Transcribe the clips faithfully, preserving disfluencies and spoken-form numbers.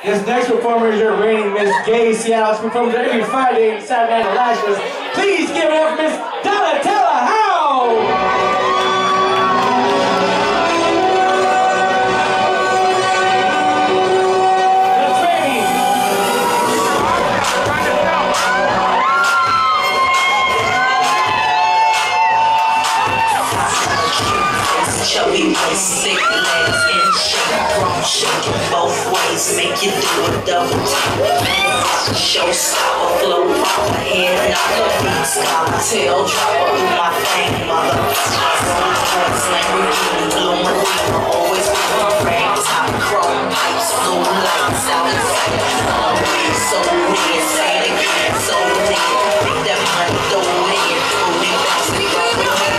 This next performer is your reigning Miss Gay Seattle. She performs every Friday and Saturday night at Lashless. Please give it up for Miss Donnatella Howe! Chubby waist, thick legs, in shape, wrong shake it both ways, make you do a double tap. Showstopper, flow proper, head knocker, beat scholar, tail dropper, do my thing, mother. Rolls, Lamborghini, blue marina, always with my rag top, chrome pipes, blue lights out in sight. Always so weird, say it again, so dead. Make that money, throw it in, move it back, stick up with me.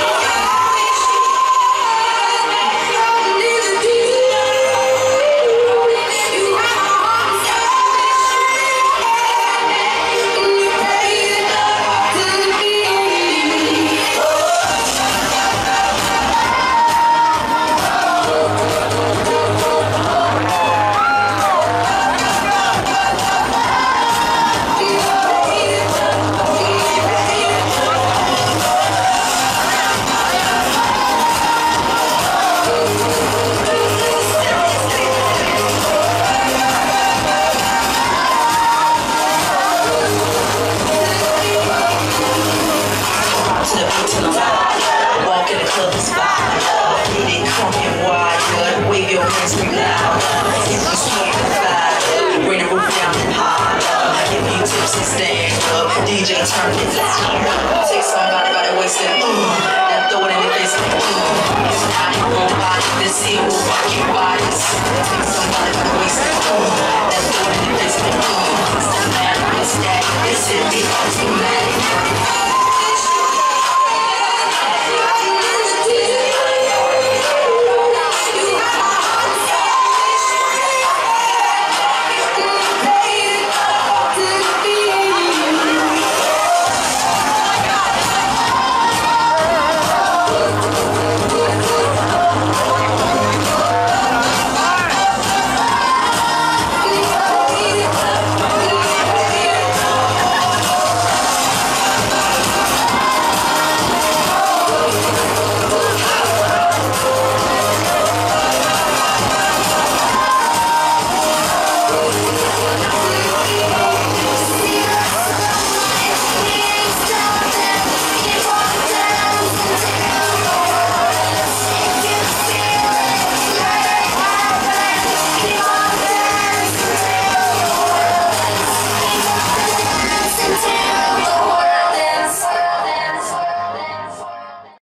Walk in the club is fire. Get it crunk and wide, good. Wave your hands scream loud. If you sweat the fire, bring the roof down and high. If you tipsy, stand up. D J turn it loud. Take somebody by the waist and ooh, then throw it in the face like ooh. It's not your own body, this here will rock your bodies. Take some